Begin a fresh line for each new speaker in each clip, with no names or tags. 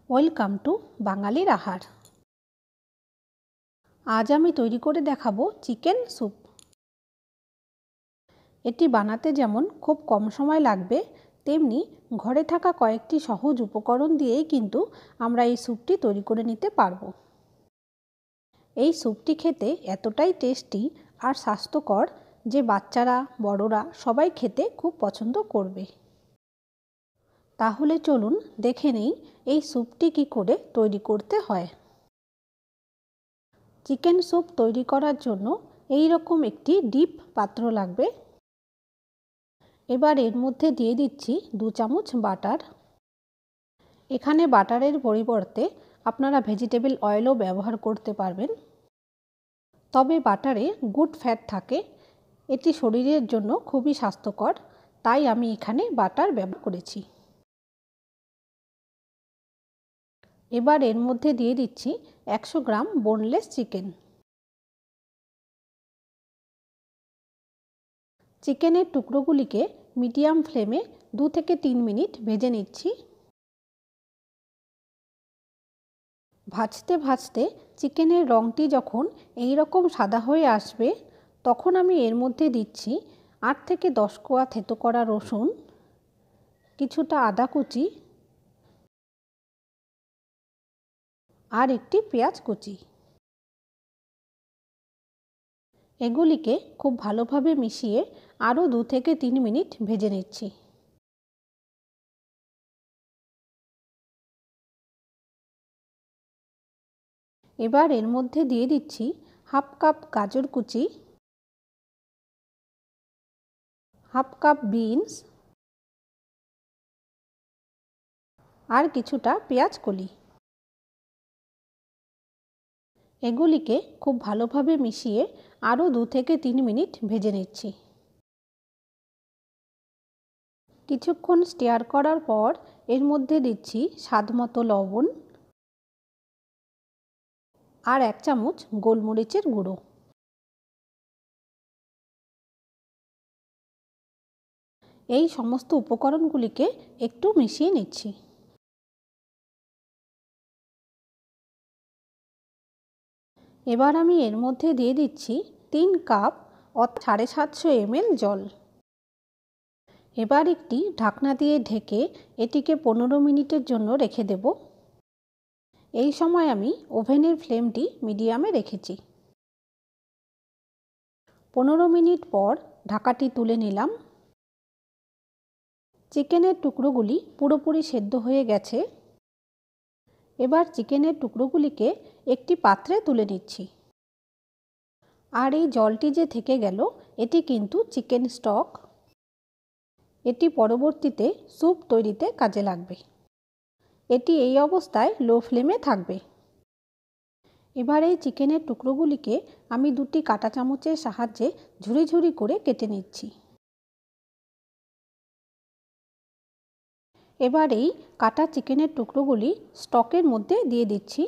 Welcome to বাঙালির আহার। আজ আমি তৈরি করে দেখাবো চিকেন স্যুপ। এটি বানাতে যেমন খুব কম সময় লাগবে, তেমনি ঘরে থাকা কয়েকটি সহজ উপকরণ দিয়েই কিন্তু আমরা এই স্যুপটি তৈরি করে নিতে পারবো। এই স্যুপটি খেতে এতটাই টেস্টি আর স্বাস্থ্যকর যে বাচ্চারা বড়রা সবাই খেতে খুব পছন্দ করবে। তাহলে চলুন দেখে নেই এই স্যুপটি কী করে তৈরি করতে হয়। চিকেন স্যুপ তৈরি করার জন্য এই রকম একটি ডিপ পাত্র লাগবে। এবার এর মধ্যে দিয়ে দিচ্ছি 2 চামচ বাটার। এখানে বাটারের পরিবর্তে আপনারা ভেজিটেবল অয়েলও ব্যবহার করতে পারবেন, তবে বাটারে গুড ফ্যাট থাকে, এটি শরীরের জন্য খুবই স্বাস্থ্যকর, তাই আমি এখানে বাটার ব্যবহার করেছি। এবার এর মধ্যে দিয়ে দিচ্ছি 100 গ্রাম বোনলেস চিকেন। চিকেনের টুকরোগুলিকে মিডিয়াম ফ্লেমে 2 থেকে 3 মিনিট ভেজে নিচ্ছি। ভাজতে ভাজতে চিকেনের রঙটি যখন এই রকম সাদা হয়ে আসবে, তখন আমি এর মধ্যে দিচ্ছি 8 থেকে 10 কোয়া থেতো করা রসুন, কিছুটা আদা কুচি আর একটি পেঁয়াজ কুচি। এগুলিকে খুব ভালোভাবে মিশিয়ে আরও 2 থেকে 3 মিনিট ভেজে নিচ্ছি। এবার এর মধ্যে দিয়ে দিচ্ছি হাফ কাপ গাজর কুচি, হাফ কাপ বিনস আর কিছুটা পেঁয়াজ কলি। এগুলিকে খুব ভালোভাবে মিশিয়ে আরও 2 থেকে 3 মিনিট ভেজে নিচ্ছি। কিছুক্ষণ স্টিয়ার করার পর এর মধ্যে দিচ্ছি স্বাদমতো লবণ আর 1 চামচ গোলমরিচের গুঁড়ো। এই সমস্ত উপকরণগুলিকে একটু মিশিয়ে নিচ্ছি। এবার আমি এর মধ্যে দিয়ে দিচ্ছি 3 কাপ 750 ml জল। এবার একটি ঢাকনা দিয়ে ঢেকে এটিকে 15 মিনিটের জন্য রেখে দেব। এই সময় আমি ওভেনের ফ্লেমটি মিডিয়ামে রেখেছি। 15 মিনিট পর ঢাকাটি তুলে নিলাম। চিকেনের টুকরোগুলি পুরোপুরি সেদ্ধ হয়ে গেছে। এবার চিকেনের টুকরোগুলিকে একটি পাত্রে তুলে নিচ্ছি। আর এই জলটি যে থেকে গেল, এটি কিন্তু চিকেন স্টক। এটি পরবর্তীতে স্যুপ তৈরিতে কাজে লাগবে। এটি এই অবস্থায় লো ফ্লেমে থাকবে। এবার এই চিকেনের টুকরোগুলিকে আমি 2টি কাঁটা চামচের সাহায্যে ঝুরি ঝুরি করে কেটে নিচ্ছি। এবার এই কাটা চিকেনের টুকরোগুলি স্টকের মধ্যে দিয়ে দিচ্ছি।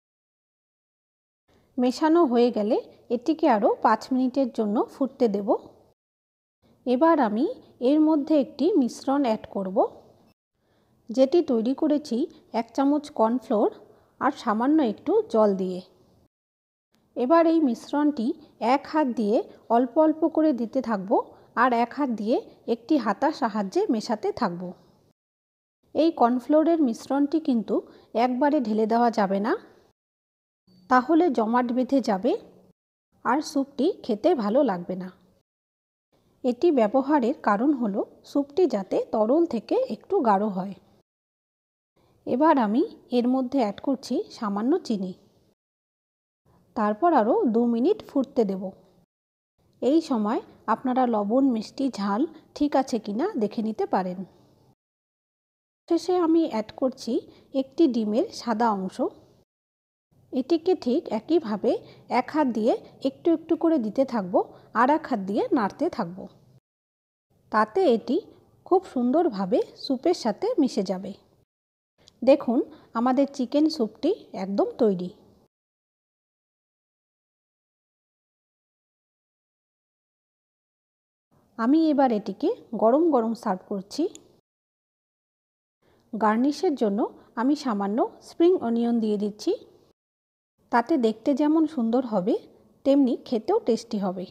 মেশানো হয়ে গেলে এটিকে আরও 5 মিনিটের জন্য ফুটতে দেব। এবার আমি এর মধ্যে একটি মিশ্রণ অ্যাড করব, যেটি তৈরি করেছি 1 চামচ কর্নফ্লোর আর সামান্য একটু জল দিয়ে। এবার এই মিশ্রণটি এক হাত দিয়ে অল্প অল্প করে দিতে থাকবো আর এক হাত দিয়ে একটি হাতার সাহায্যে মেশাতে থাকবো। এই কর্নফ্লোরের মিশ্রণটি কিন্তু একবারে ঢেলে দেওয়া যাবে না, তাহলে জমাট বেঁধে যাবে আর স্যুপটি খেতে ভালো লাগবে না। এটি ব্যবহারের কারণ হলো স্যুপটি যাতে তরল থেকে একটু গাঢ় হয়। এবার আমি এর মধ্যে অ্যাড করছি সামান্য চিনি। তারপর আরও 2 মিনিট ফুটতে দেব। এই সময় আপনারা লবণ, মিষ্টি, ঝাল ঠিক আছে কিনা দেখে নিতে পারেন। শেষে আমি অ্যাড করছি একটি ডিমের সাদা অংশ। এটিকে ঠিক একইভাবে এক হাত দিয়ে একটু একটু করে দিতে থাকবো আর এক হাত দিয়ে নাড়তে থাকবো। তাতে এটি খুব সুন্দরভাবে স্যুপের সাথে মিশে যাবে। দেখুন, আমাদের চিকেন স্যুপটি একদম তৈরি। আমি এবার এটিকে গরম গরম সার্ভ করছি। গার্নিশের জন্য আমি সামান্য স্প্রিং অনিয়ন দিয়ে দিচ্ছি। তাতে দেখতে যেমন সুন্দর হবে তেমনি খেতেও টেস্টি হবে।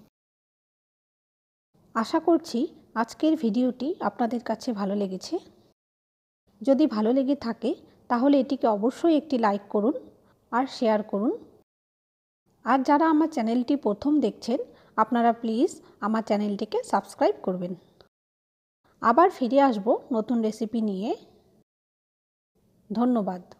আশা করছি আজকের ভিডিওটি আপনাদের কাছে ভালো লেগেছে। যদি ভালো লেগে থাকে তাহলে এটিকে অবশ্যই একটি লাইক করুন আর শেয়ার করুন। আর যারা আমার চ্যানেলটি প্রথম দেখছেন আপনারা প্লিজ আমার চ্যানেলটিকে সাবস্ক্রাইব করবেন। আবার ফিরে আসব নতুন রেসিপি নিয়ে। ধন্যবাদ।